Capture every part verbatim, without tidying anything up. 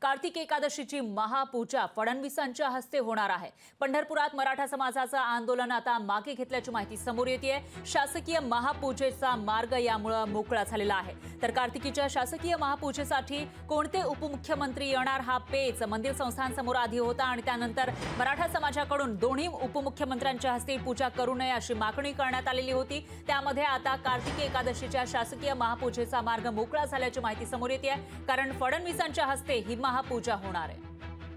कार्तिक एकादशीची महापूजा फडणवीसांच्या हस्ते होणार आहे। पंढरपुरात मराठा समाजाचं आंदोलन आता मागे घेतल्याची माहिती समोर येते। शासकीय महापूजेचा मार्ग यामुळे मोकळा झालेला आहे। तर कार्तिकीच्या शासकीय महापूजेसाठी कोणते उपमुख्यमंत्री येणार हा पेच मंदिर संस्थांसमोर आधी होता आणि त्यानंतर मराठा समाजाकडून दोन्ही उपमुख्यमंत्र्यांच्या हस्ते पूजा करू नये अशी मागणी करण्यात आलेली होती। त्यामध्ये आता कार्तिक एकादशीच्या शासकीय महापूजेचा मार्ग मोकळा झाल्याची माहिती समोर येते, कारण फडणवीसांच्या हस्ते ही महापूजा होणार आहे।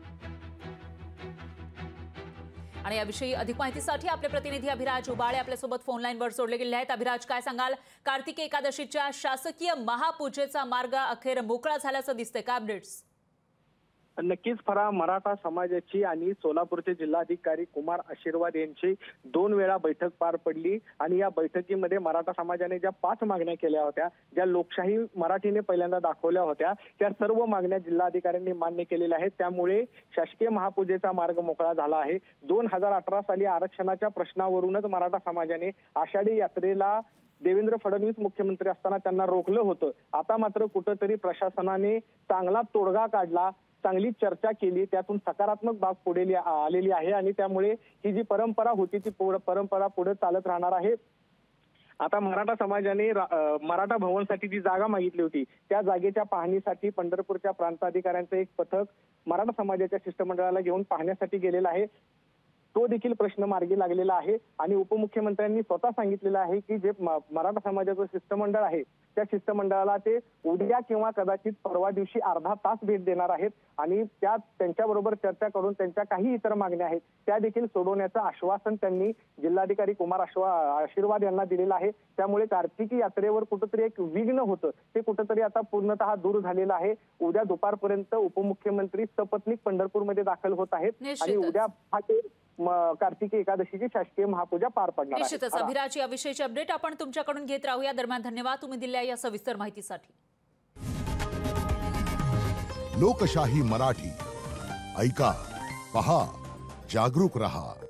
आणि याविषयी अधिक माहितीसाठी आपले प्रतिनिधी अभिराज उबाळे आपल्यासोबत फोन लाईनवर जोडले गेले आहेत। अभिराज, काय सांगाल? कार्तिक एकादशीच्या शासकीय महापूजेचा मार्ग अखेर मोकळा झाल्याचं दिसतंय, काय अपडेट्स? नक्कीच फरा, मराठा समाजाची आणि सोलापूरचे जिल्हाधिकारी कुमार आशीर्वाद यांची दोन वेळा बैठक पार पडली आणि या बैठकीमध्ये मराठा समाजाने ज्या पाच मागण्या केल्या होत्या, ज्या लोकशाही मराठीने पहिल्यांदा दाखवल्या होत्या, त्या सर्व मागण्या जिल्हाधिकाऱ्यांनी मान्य केलेल्या आहेत। त्यामुळे शासकीय महापूजेचा मार्ग मोकळा झाला आहे। दोन हजार अठरा साली आरक्षणाच्या प्रश्नावरूनच मराठा समाजाने आषाढी यात्रेला देवेंद्र फडणवीस मुख्यमंत्री असताना त्यांना रोखलं होतं। आता मात्र कुठंतरी प्रशासनाने चांगला तोडगा काढला, चांगली चर्चा केली, त्यातून सकारात्मक बाब पुढे आलेली आहे आणि त्यामुळे ही जी परंपरा होती ती परंपरा पुढे चालत राहणार आहे। आता मराठा समाजाने मराठा भवनसाठी जी जागा मागितली होती, त्या जागेच्या पाहणीसाठी पंढरपूरच्या प्रांताधिकाऱ्यांचं एक पथक मराठा समाजाच्या शिष्टमंडळाला घेऊन पाहण्यासाठी गेलेलं आहे। तो देखील प्रश्न मार्गी लागलेला आहे आणि उपमुख्यमंत्र्यांनी स्वतः सांगितलेलं आहे की जे मराठा समाजाचं शिष्टमंडळ आहे त्या शिष्टमंडळाला ते उद्या किंवा कदाचित परवा दिवशी अर्धा तास भेट देणार आहेत आणि त्या त्यांच्याबरोबर चर्चा करून त्यांच्या काही इतर मागण्या आहेत त्या देखील सोडवण्याचं आश्वासन त्यांनी जिल्हाधिकारी कुमार आशीर्वाद यांना दिलेलं आहे। त्यामुळे कार्तिकी यात्रेवर कुठेतरी एक विघ्न होतं ते कुठेतरी आता पूर्णतः दूर झालेलं आहे। उद्या दुपारपर्यंत उपमुख्यमंत्री सपत्नीक पंढरपूरमध्ये दाखल होत आहेत आणि उद्या पहाटे कार्तिकी एकादशीची शासकीय महापूजा पार पडणार आहे। निश्चितच अभिराज, या विषयीची अपडेट आपण तुमच्याकडून घेत राहूया। दरम्यान धन्यवाद तुम्ही दिलेल्या या सविस्तर माहितीसाठी। लोकशाही मराठी ऐका, पहा, जागरूक रहा।